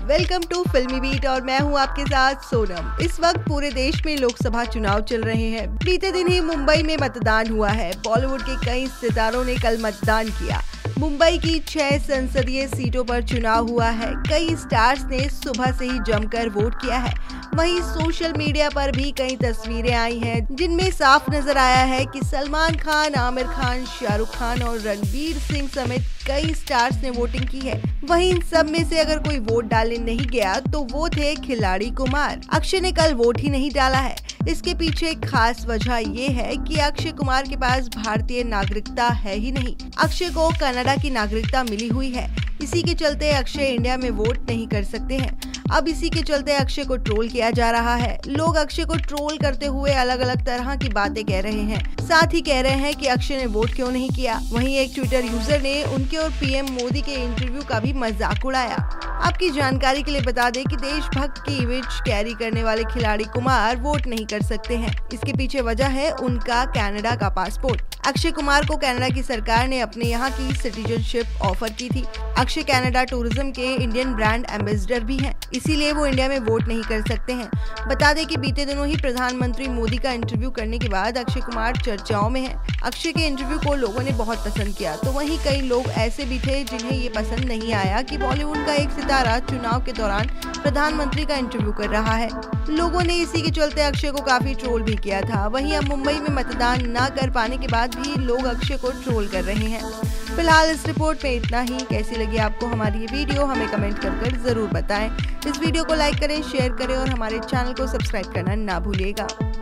Welcome to फिल्मी beat और मैं हूं आपके साथ सोनम। इस वक्त पूरे देश में लोकसभा चुनाव चल रहे हैं। बीते दिन ही मुंबई में मतदान हुआ है। बॉलीवुड के कई सितारों ने कल मतदान किया। मुंबई की 6 संसदीय सीटों पर चुनाव हुआ है। कई स्टार्स ने सुबह से ही जमकर वोट किया है। वहीं सोशल मीडिया पर भी कई तस्वीरें आई हैं जिनमें साफ नजर आया है कि सलमान खान, आमिर खान, शाहरुख खान और रणवीर सिंह समेत कई स्टार्स ने वोटिंग की है। वहीं इन सब में से अगर कोई वोट डालने नहीं गया तो वो थे खिलाड़ी कुमार। अक्षय ने कल वोट ही नहीं डाला है। इसके पीछे एक खास वजह ये है कि अक्षय कुमार के पास भारतीय नागरिकता है ही नहीं। अक्षय को कनाडा की नागरिकता मिली हुई है। इसी के चलते अक्षय इंडिया में वोट नहीं कर सकते हैं। अब इसी के चलते अक्षय को ट्रोल किया जा रहा है। लोग अक्षय को ट्रोल करते हुए अलग अलग तरह की बातें कह रहे हैं। साथ ही कह रहे हैं कि अक्षय ने वोट क्यों नहीं किया। वहीं एक ट्विटर यूजर ने उनके और पीएम मोदी के इंटरव्यू का भी मजाक उड़ाया। आपकी जानकारी के लिए बता दें कि देशभक्त की इमेज कैरी करने वाले खिलाड़ी कुमार वोट नहीं कर सकते हैं। इसके पीछे वजह है उनका कनाडा का पासपोर्ट। अक्षय कुमार को कनाडा की सरकार ने अपने यहाँ की सिटीजनशिप ऑफर की थी। अक्षय कनाडा टूरिज्म के इंडियन ब्रांड एम्बेसडर भी हैं, इसीलिए वो इंडिया में वोट नहीं कर सकते हैं। बता दें कि बीते दिनों ही प्रधानमंत्री मोदी का इंटरव्यू करने के बाद अक्षय कुमार चर्चाओं में हैं। अक्षय के इंटरव्यू को लोगों ने बहुत पसंद किया, तो वहीं कई लोग ऐसे भी थे जिन्हें ये पसंद नहीं आया कि बॉलीवुड का एक सितारा चुनाव के दौरान प्रधानमंत्री का इंटरव्यू कर रहा है। लोगों ने इसी के चलते अक्षय को काफी ट्रोल भी किया था। वहीं अब मुंबई में मतदान न कर पाने के बाद भी लोग अक्षय को ट्रोल कर रहे हैं। फिलहाल इस रिपोर्ट में इतना ही। कैसी लगी आपको हमारी ये वीडियो हमें कमेंट कर जरूर बताएं। इस वीडियो को लाइक करें, शेयर करें और हमारे चैनल को सब्सक्राइब करना ना भूलिएगा।